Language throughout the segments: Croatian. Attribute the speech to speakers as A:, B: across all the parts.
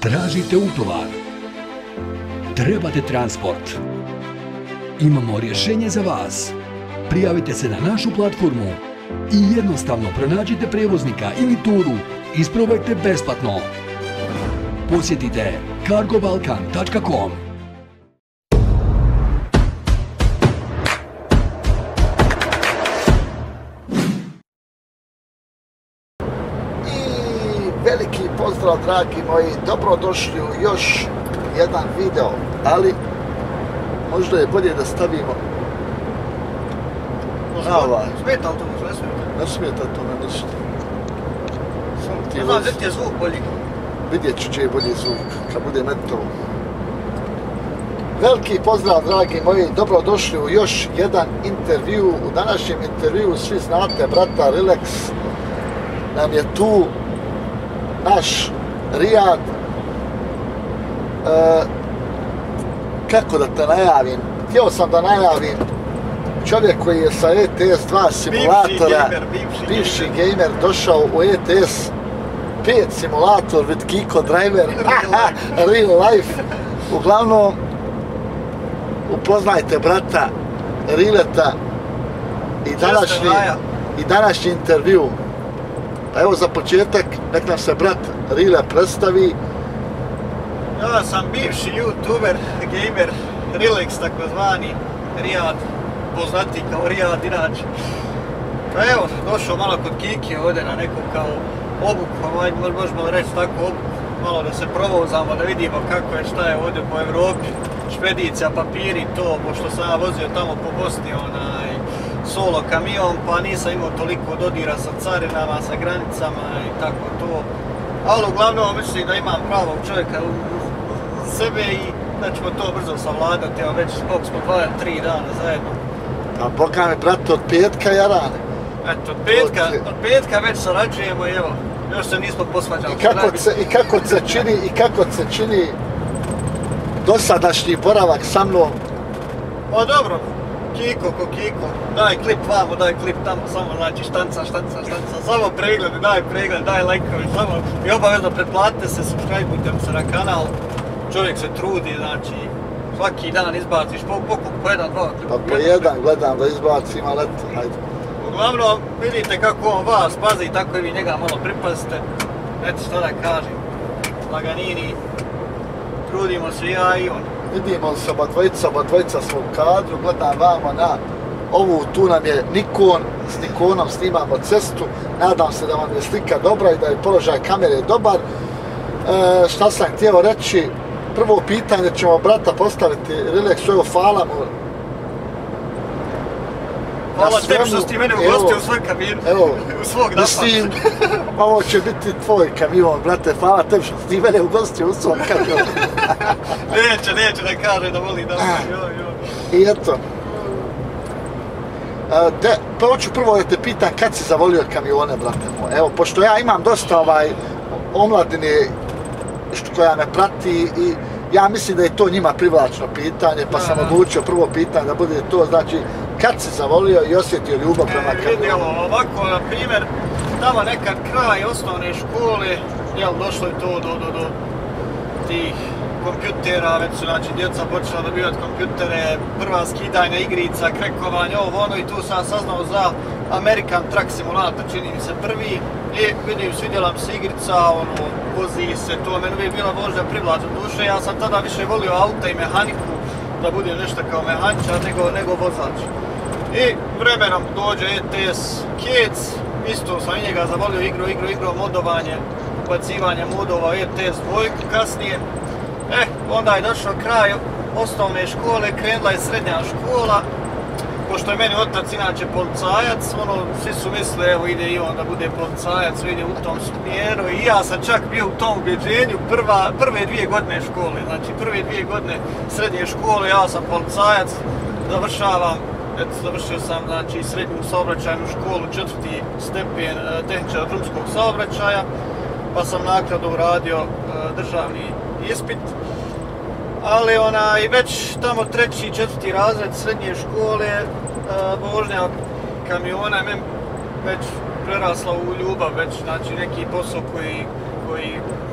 A: Tražite utovar. Trebate transport. Imamo rješenje za vas. Prijavite se na našu platformu i jednostavno pronađite prijevoznika ili turu. Isprobajte besplatno. Posjetite cargobalkan.com.
B: Veliki pozdrav, dragi moji, dobrodošli u još jedan video, ali možda je bolje da stavimo
C: smeta li to možda, ne smeta?
B: Ne smeta to na ništa.
C: Ne znam, gdje ti je zvuk bolji?
B: Vidjet ću će je bolji zvuk, kad bude metovo. Veliki pozdrav, dragi moji, dobrodošli u još jedan intervju. U današnjem intervju svi znate brata Relax, nam je tu naš Rijad, kako da te najavim, htio sam da najavim čovjek koji je sa ETS 2 simulatora, bivši gamer, došao u ETS 5 simulator with Kiko Driver, real life. Uglavnom, upoznajte brata Rileta i današnji intervju. Pa evo za početak, nek nam se brat Rile predstavi.
C: Ja sam bivši youtuber, gamer, Relax takozvani, Rijad, poznati kao Rijad inače. Pa evo, došao malo kod Kiki ovdje na neku kao obuku, možemo reći tako obuku, malo da se provozamo, da vidimo kako je, šta je ovdje po Evropi, špedicija, papiri, to, pošto sam ja vozio tamo po Bosni, solo kamion, pa nisam imao toliko dodira sa carinama, sa granicama i tako to. Ali uglavnom mislim da imam pravog čovjeka u sebe i da ćemo to brzo savladati, evo već koliko smo 2-3 dana zajedno.
B: Pa boga mi, brate, od petka jarane.
C: Eto, od petka već sarađujemo i evo, još se nismo posvađali.
B: I kako se čini dosadašnji boravak sa mnom?
C: Pa dobro. Kiko ko Kiko, daj klip vamo, daj klip tamo, samo znači štanca, samo pregledi, daj lajkovi, samo i obavezno pretplatite se, subscribeujte se na kanal, čovjek se trudi, znači svaki dan izbaciš po jedan, dva klipa.
B: Pa po jedan gledam da izbacim, ali eto, hajde.
C: Uglavnom, vidite kako on vas pazi, tako i vi njega malo pripazite, eto što da kažem, laganini, trudimo se ja i on.
B: Vidimo se oba dvojica smo u kadru, gledam vamo na ovu, tu nam je Nikon, s Nikonom snimamo cestu, nadam se da vam je slika dobra i da je položaj kamere dobar. Šta sam htio reći, prvo pitanje ćemo brata postaviti, Relax, evo hvala mu.
C: Hvala tebi što si mene ugostio u svoj kamion, u svog napad.
B: Mislim, ovo će biti tvoj kamion, brate, hvala tebi što si mene ugostio u svom kamionu.
C: Neće da kaže da voli da
B: I eto. Pa hoću prvo da te pitam kad si zavolio kamione, brate moj. Evo, pošto ja imam dosta omladine koja me prati i ja mislim da je to njima privlačno pitanje, pa sam odlučio prvo pitanje da bude to, znači, kad si zavolio i osjetio ljubav prema kamionu?
C: Vidi ovako, na primjer, tamo nekad kraj osnovne škole, došlo je to do tih kompjutera, već su znači djeca počela dobivati kompjutere, prva skidanja igrica, krekovanje, ono i tu sam saznao za American Truck Simulator, čini mi se prvi. I vidim, svidjela mi se igrica, vozi se, to meni bi bila možda privlačna duše, ja sam tada više volio auta i mehaniku, da budem nešto kao mehaničar nego vozač. I vremenom dođe ETS Kec, isto sam i njega zavolio, igrao modovanje, ubacivanje modova ETS 2 kasnije. Onda je došao kraj osnovne škole, krenula je srednja škola, pošto je meni otac inače policajac, svi su mislili evo ide i on da bude policajac, ide u tom smjeru i ja sam čak bio u tom ubjeđenju prve 2 godine škole, znači prve 2 godine srednje škole ja sam policajac, završio sam znači srednju saobraćajnu školu, 4. stepen tehničara drumskog saobraćaja, pa sam naknadno uradio državni ispit. Ali već tamo 3. i 4. razred srednje škole vožnja kamiona već prerasla u ljubav, već znači neki posao koji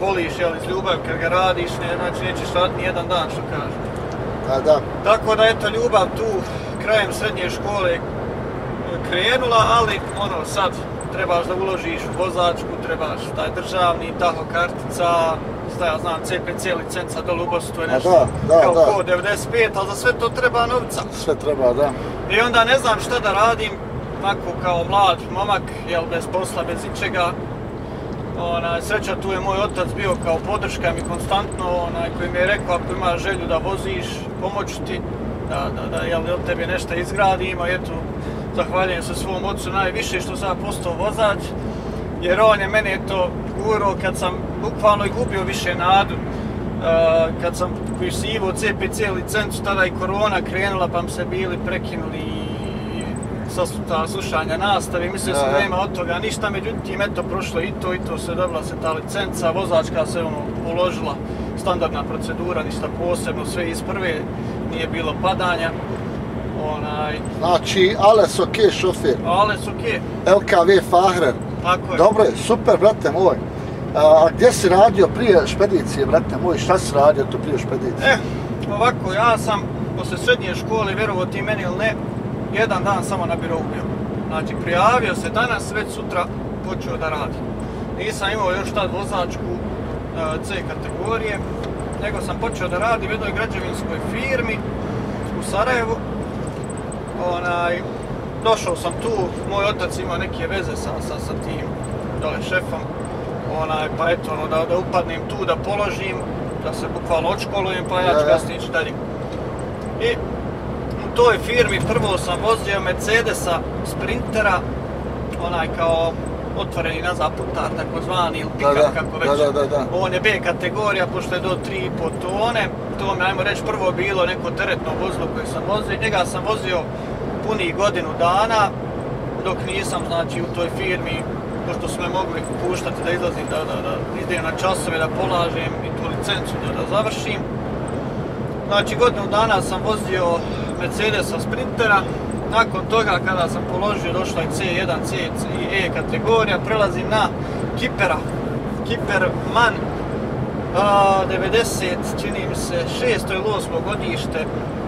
C: voliš, jel, iz ljubavi kad ga radiš, znači nećeš raditi ni jedan dan, što kažeš.
B: Da.
C: Tako da, eto, ljubav tu krajem srednje škole krenula, ali ono, sad trebaš da uložiš u vozačku, trebaš taj državni, taho kartica, šta ja znam, CPC licenca dole u Bosnu, to je nešto kao kod 95, ali za sve to treba novca.
B: Sve treba, da.
C: I onda ne znam šta da radim, onako kao mlad momak, jel, bez posla, bez ničega. Sreća, tu je moj otac bio kao podrška mi konstantno, koji mi je rekao ako imaš želju da voziš, pomoću ti, da jel, od tebe nešto izgradimo. Eto, zahvaljujem se svom ocu najviše što sam postao vozač, jer on je mene to gurao kad sam bukvalno i gubio više nadu. Kad sam pisivao CPC licencu, tada i korona krenula pa mi se bili prekinuli ta slušanja nastave, mislio sam da nema od toga ništa, međutim, eto, prošlo i to se dobila se ta licenca, vozačka se uložila, standardna procedura, ništa posebno, sve iz prve, nije bilo padanja.
B: Znači, Ales ok šofer.
C: Ales ok.
B: LKV Fahrer.
C: Tako je.
B: Dobro je, super, brate moj. A gdje si radio prije špedicije, brate moj, šta si radio tu prije špedicije?
C: Ovako, ja sam posle srednje škole, vjerovo ti meni ili ne, jedan dan samo na birou bio. Znači, prijavio se danas, već sutra počeo da radi. Nisam imao još tad vozačku C kategorije, nego sam počeo da radi u jednoj građevinskoj firmi u Sarajevu. Došao sam tu, moj otac imao neke veze sa tim dole šefom. Pa eto, da upadnem tu, da položim, da se bukvalno odškolujem, pa ja ću kasnije ići dalje. I u toj firmi prvo sam vozio Mercedesa Sprintera, kao otvoreni nazad putar, takozvani, ili pick-up, kako već. On je B kategorija, pošto je do 3,5 tone. To mi, ajmo reći, prvo bilo neko teretno vozilo koje sam vozio. Njega sam vozio punih godinu dana, dok nisam, znači, u toj firmi, pošto su me mogli puštati da izlazim, da idem na časove, da polažem i tu licencu da završim. Znači, godinu dana sam vozio Mercedesa Sprintera. Nakon toga, kada sam položio, došla je C1, C i E kategorija, prelazim na Kipera. Kiper MAN 90, čini mi se, 6. ili 8. godište,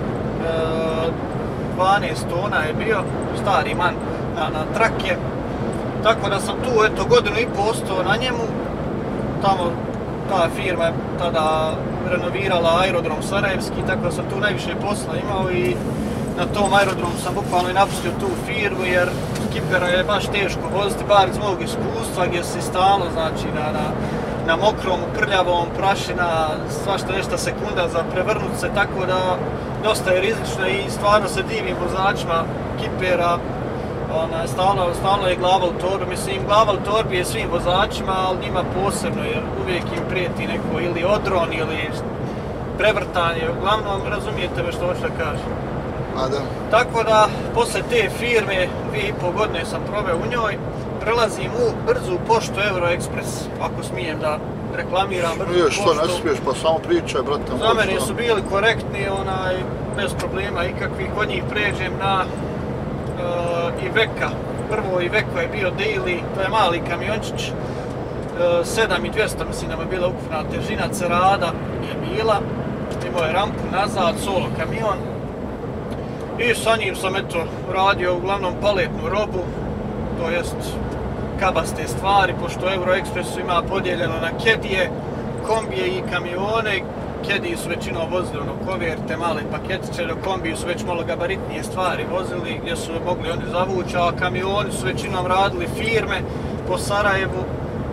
C: 12 tona je bio, stari MAN na trake. Tako da sam tu, eto, godinu i po ostao na njemu. Tamo ta firma je tada renovirala aerodrom Sarajevski, tako da sam tu najviše posla imao i na tom aerodromu sam bukvalno i napustio tu firmu, jer Kipera je baš teško voziti, bar iz mog iskustva, gdje si stalno, znači, na mokrom, prljavom, prašina, svašta nešto sekunda za prevrnut se, tako da dosta je rizično i stvarno se divim vozačima Kipera. Stalno je glava u torbi, mislim, glava u torbi je svim vozačima, ali njima posebno, jer uvijek im prijeti neko ili odron ili prevrtanje, uglavnom razumijete me što hoću da kažem. Tako da, posle te firme, 2,5 godine sam proveo u njoj, prelazim u brzu poštu Euroexpress, ako smijem da reklamiram brzu poštu.
B: Što ne smiješ, pa samo pričaj, brate.
C: Za mene su bili korektni, bez problema ikakvih, kod njih pređem na Iveca. Prvo Iveco je bio daily, to je mali kamiončić, 7200 mislim da je bila ukupna težina, cerada je bila, imao je rampu nazad, solo kamion. I sa njim sam, eto, radio uglavnom paletnu robu, to jest kabaste stvari, pošto Euroexpress ima podijeljeno na kedije, kombije i kamione. Kediji su većinom vozili koverte, male paketiće, dok kombiji su već malo gabaritnije stvari vozili, gdje su mogli oni zavući, a kamioni su većinom radili firme po Sarajevu.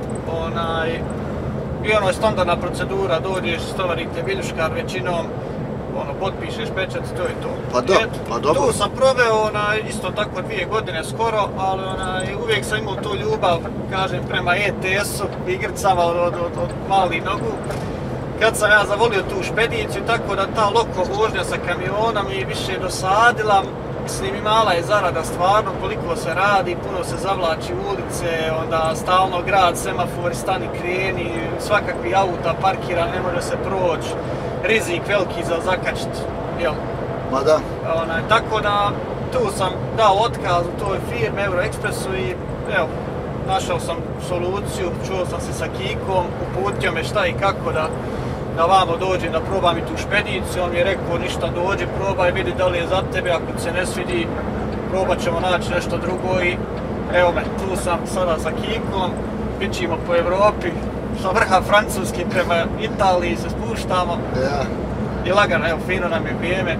C: I ono je standardna procedura, dođeš, stovarite viljuškar većinom, potpišeš pečat i to je to.
B: Pa dobro.
C: Tu sam proveo isto tako 2 godine skoro, ali uvijek sam imao tu ljubav, kažem, prema ETS-u, igricama od malih nogu. Kad sam ja zavolio tu špediciju, tako da ta loko vožnja sa kamionom mi više dosadila. Mislim, i mala je zarada stvarno, koliko se radi, puno se zavlači ulice, onda stalno grad, semafori, stani, kreni, svakakvi auta parkira, ne može se proći, rizik veliki za zakačit, jel?
B: Ma da.
C: Tako da, tu sam dao otkaz u toj firmi Euroexpressu i evo, našao sam soluciju, čuo sam se sa Kikom, uputio me šta i kako da vamo dođem da probam i tu špediciju. On mi je rekao ništa, dođi, probaj, vidi da li je za tebe, ako ti se ne svidi, probat ćemo naći nešto drugo i evo me, tu sam sada sa Kikom, pićimo po Evropi, sa vrha Francuske prema Italiji se spuštamo. I lagano, evo, fino nam je vrijeme,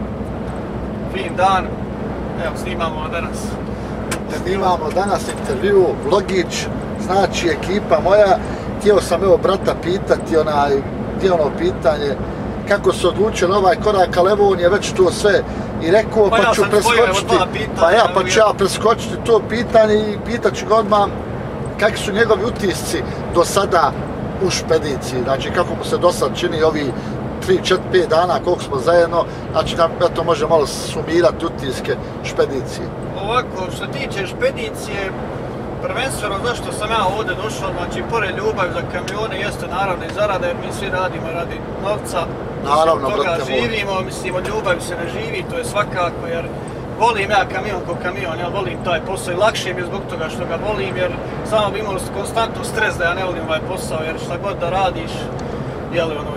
C: fin dan, evo, snimamo danas.
B: Snimamo danas intervju, vlogić, znači ekipa moja. Htio sam evo brata pitati ono pitanje kako se odlučio na ovaj korak, ali evo on je već to sve i rekao, pa ću preskočiti. Pa ću ja preskočiti to pitanje i pitat ću ga odmah kakvi su njegovi utisci do sada u špediciji, znači kako mu se do sad čini ovi 3, 4, 5 dana koliko smo zajedno, znači da to može malo sumirati utiske špedicije.
C: Ovako, što tiče špedicije, prvenstveno zašto sam ja ovdje došao, znači pored ljubavi za kamione jeste naravno i zarada, jer mi svi radimo radi novca,
B: naravno,
C: od toga živimo, mislim od ljubavi se ne živi, to je svakako, jer volim ja kamion ko kamion, ja volim taj posao i lakše mi je zbog toga što ga volim, jer samo bi imao konstantno stres da ja ne volim ovaj posao, jer šta god da radiš, jeli ono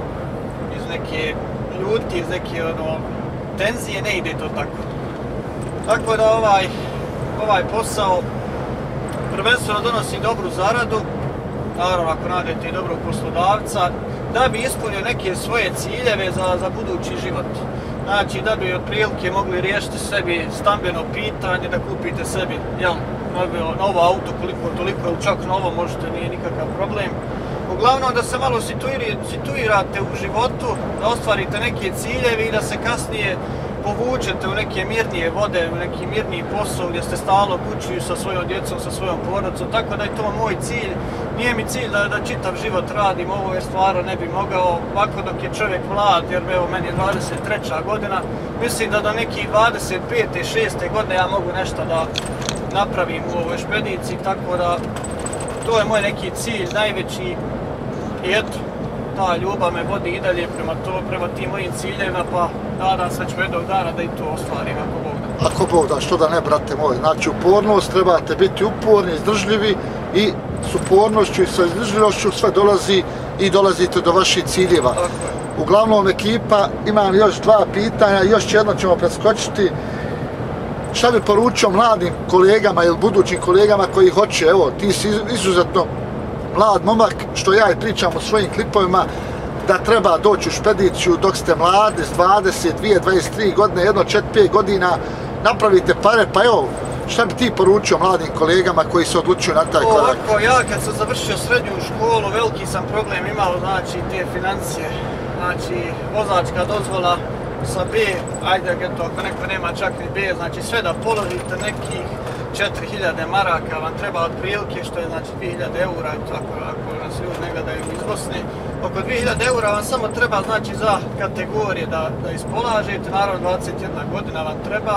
C: iz neke ljutke, iz neke ono tenzije, ne ide to tako. Tako da ovaj posao prvenstveno donosi dobru zaradu, naravno ako nađete i dobrog poslodavca, da bi ispunio neke svoje ciljeve za budući život. Znači da bi otprilike mogli riješiti sebi stambeno pitanje, da kupite sebi novo auto koliko toliko ili čak novo možete, nije nikakav problem. Uglavnom da se malo situirate u životu, da ostvarite neke ciljeve i da se kasnije povučete u neke mirnije vode, u neki mirniji posao gdje ste stalno kući sa svojom djecom, sa svojom porodicom, tako da je to moj cilj. Nije mi cilj da čitav život radim ovo jer stvarno ne bi mogao ovako dok je čovjek mlad, jer evo meni je 23. godina, mislim da do nekih 25. 6. godine ja mogu nešto da napravim u ovoj špediciji, tako da to je moj neki cilj najveći i eto. Ta ljubav me vodi i dalje prema tim mojim ciljevima, pa nadam se da ću jednog dana da i to ostvarim, ako Bog da.
B: Ako Bog da, što da ne, brate moj. Znači, upornost, trebate biti uporni, izdržljivi i s upornošću i sa izdržljivošću sve dolazi i dolazite do vaših ciljeva. Uglavnom, ekipa, imam još 2 pitanja, još jedno ćemo preskočiti. Šta bi poručio mladim kolegama ili budućim kolegama koji hoće, evo, ti si izuzetno mlad momak, što ja i pričam u svojim klipovima, da treba doći u špediciju dok ste mladi, s 22, 23 godine, jedno 4-5 godina, napravite pare, pa evo, šta bi ti poručio mladim kolegama koji se odlučuju na taj korak?
C: Ovako, ja kad sam završio srednju školu, veliki sam problem imao, znači, te financije. Znači, vozačka dozvola sa B, ajde, ako neko nema čak ni B, znači sve da položite nekih 4000 maraka vam treba otprilike, što je znači 2000 eura, ako nas ljudi ne gledaju iz Bosne. Oko 2000 eura vam samo treba znači za kategorije da ispolažete, naravno 21 godina vam treba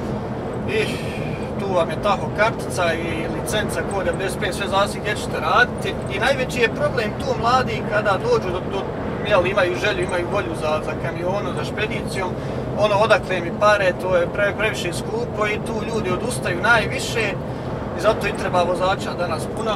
C: i tu vam je taho kartica i licenca kod 95, sve zavisi gdje ćete raditi. I najveći je problem tu mladi kada dođu imaju želju, imaju volju za kamionom, za špedicijom, ono odakle mi pare, to je previše skupo i tu ljudi odustaju najviše i zato i treba vozača danas puno.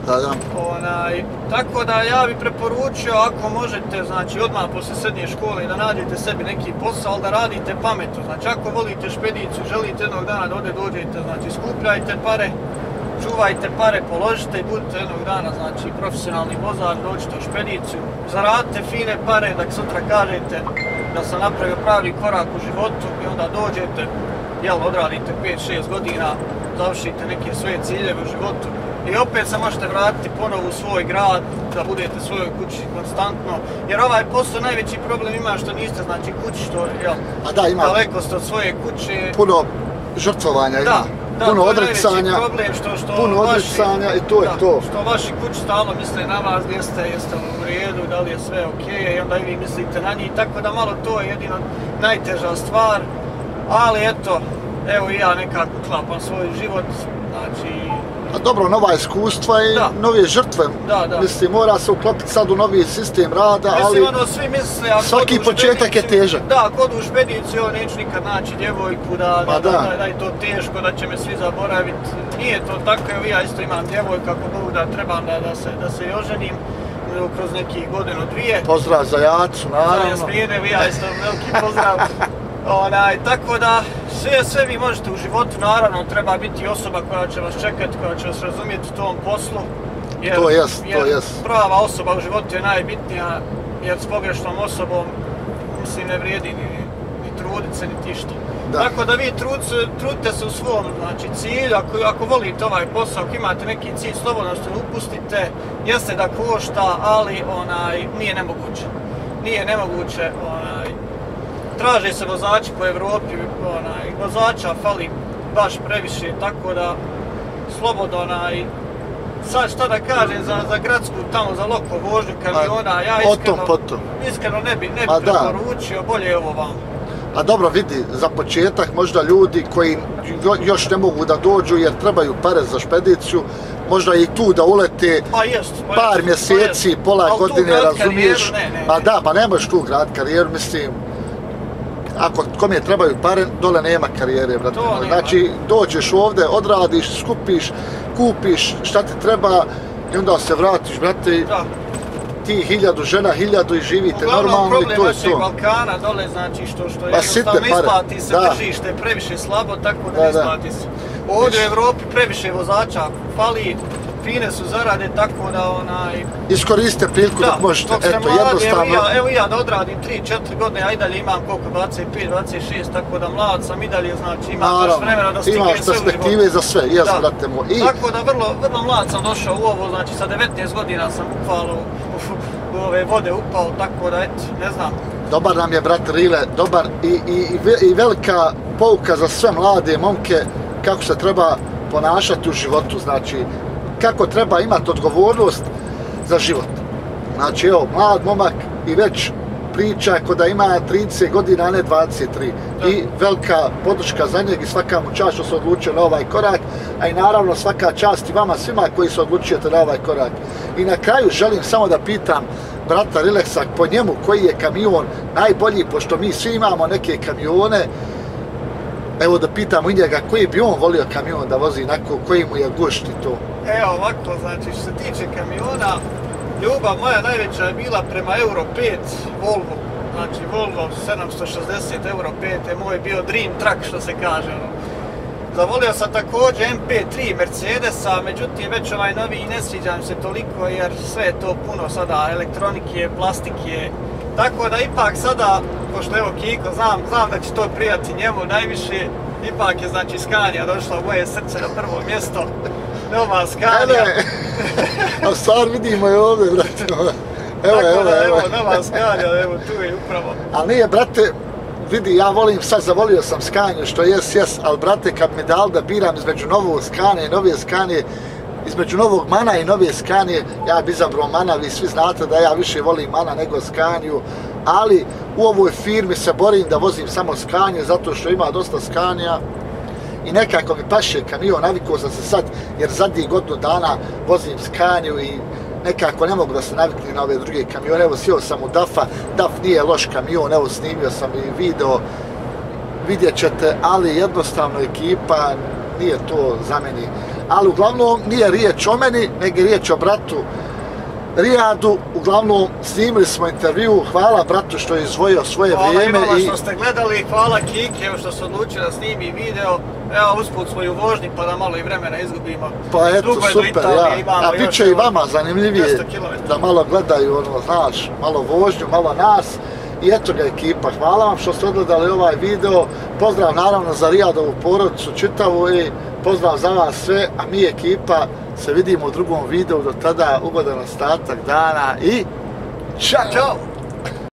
C: Tako da ja bih preporučio ako možete, znači odmah posle srednje škole da nađete sebi neki posao, ali da radite pametno. Znači ako volite špediciju, želite jednog dana da dođete, znači skupljajte pare, čuvajte pare, položite i budite jednog dana, znači profesionalni vozač, dođite u špediciju, zaradite fine pare, da sutra kažete da sam napravio pravi korak u životu i onda dođete, odradite 5-6 godina, završite neke svoje ciljeve u životu i opet se možete vratiti ponovo u svoj grad, da budete u svojoj kući konstantno, jer ovaj posao najveći problem ima što niste, znači kući, što daleko ste od svoje kuće.
B: Puno žrtvovanja ima. Puno odricanja, i to je to.
C: Što vaši kući stalno misle na vas, gdje ste, jeste u redu, da li je sve okej, i onda i vi mislite na njih, tako da malo to je jedino najteža stvar, ali eto, evo i ja nekako klapam svoj život, znači
B: A dobro, nova iskustva i nove žrtve. Mislim, mora se uklopiti sad u novi sistem rada, ali
C: svi misle,
B: svaki početak je težak.
C: Da, kod u špediciju neću nikad naći djevojku, da je to teško, da će me svi zaboraviti. Nije to tako, evo ja isto imam djevojku, ako Bog da trebam da se i oženim kroz nekih godinu, dvije.
B: Pozdrav za Jacu, naravno.
C: Za Jasmine, ja isto veliki pozdrav. Tako da, sve vi možete u životu, naravno, treba biti osoba koja će vas čekati, koja će vas razumjeti u tom poslu.
B: To jest.
C: Prava osoba u životu je najbitnija, jer s pogrešnom osobom, mislim, ne vrijedi ni trudit se, ni išta. Tako da vi trudite se u svom cilju, ako volite ovaj posao, ako imate neki cilj, slobodno se upustite, jeste da košta, ali nije nemoguće. Nije nemoguće, traže se vozači po Evropi, vozača fali baš previše, tako da slobodno sad šta da kažem za gradsku, tamo za loko vožnju kamiona, ja iskreno ne bi preporučio, bolje je ovo vam.
B: A dobro, vidi, za početak možda ljudi koji još ne mogu da dođu jer trebaju pare za špediciju, možda i tu da ulete par mjeseci, pola godine, razumiješ? Pa ne možeš tu graditi karijeru, mislim. Ako kome trebaju pare, dole nema karijere, brate. Znači, dođeš ovdje, odradiš, skupiš, kupiš šta ti treba i onda se vratiš, brate. Ti 1000 žena, 1000 i živite normalno i to je to.
C: Uglavnom problem našeg Balkana dole, znači što jednostavno isplati se tržište previše slabo, tako da ne isplati se. Ovdje u Evropi previše vozača fali, fine su zarade, tako da
B: iskoriste priliku dok možete, eto, jednostavno.
C: Evo ja da odradim 3-4 godine, a i dalje imam koliko, 25-26, tako da mlad sam i dalje, znači imam baš vremena da stignem sve u životu.
B: Imaš perspektive za sve, jes, brate moj.
C: Tako da vrlo mlad sam došao u ovo, znači sa 19 godina sam bukvalno u ove vode upao, tako da, eto, ne znam.
B: Dobar nam je, brat Rile, dobar i velika pouka za sve mlade momke kako se treba ponašati u životu, znači kako treba imati odgovornost za život. Znači, evo, mlad momak i već priča ko da ima 30 godina, a ne 23. I velika podrška za njeg i svaka mu čast što se odlučio na ovaj korak, a i naravno svaka čast i vama svima koji se odlučujete na ovaj korak. I na kraju želim samo da pitam brata Rileksa po njemu koji je kamion najbolji, pošto mi svi imamo neke kamione. Evo da pitamo i njega koji bi on volio kamion da vozi, koji mu je gušt i to.
C: Evo ovako, znači što se tiče kamiona, ljubav moja najveća je bila prema Euro 5 Volvo. Znači Volvo 760 Euro 5 je moj bio dream truck, što se kaže. Zavolio sam također MP3 Mercedesa, međutim već ovaj novi ne sviđa mi se toliko jer sve je to puno sada elektronike, plastike. Tako da ipak sada, pošto evo Kiko, znam da će to prijati njemu najviše, ipak je znači Scania došla u moje srce na prvo mjesto. Nova Scania.
B: A stvar vidimo je ovdje, brate.
C: Evo, nova Scania, evo tu je upravo.
B: Ali nije, brate, vidi, ja zavolio sam Scania, što jes, ali brate, kad mi dal da biram između novog Scania i nove Scania, između novog Mana i nove Scanie, ja bi izabrao Mana, vi svi znate da ja više volim Mana nego Scaniu, ali u ovoj firmi se borim da vozim samo Scania, zato što ima dosta Scania i nekako mi paše kamion, navikao sam se sad, jer zadnjih godinu dana vozim Scaniu i nekako ne mogu da se naviknem na ove druge kamione. Evo, sjeo sam u DAF-a, DAF nije loš kamion, evo snimio sam i video, vidjet ćete, ali jednostavno ekipa nije to za meni. Ali uglavnom nije riječ o meni, nego je riječ o bratu Rijadu. Uglavnom snimili smo intervju, hvala bratu što je izdvojio svoje vrijeme.
C: Hvala što ste gledali, hvala Kiki, evo što se odlučio da snimi video. Evo usput smo i u vožnji pa da malo i vremena izgubimo.
B: Pa eto, super, a bit će i vama zanimljivije da malo gledaju, znaš, malo vožnju, malo nas. I eto ga ekipa, hvala vam što ste odgledali ovaj video, pozdrav naravno za Rijadovu porodicu čitavu i pozdrav za vas sve, a mi ekipa se vidimo u drugom videu, do tada ugodan ostatak dana i čao!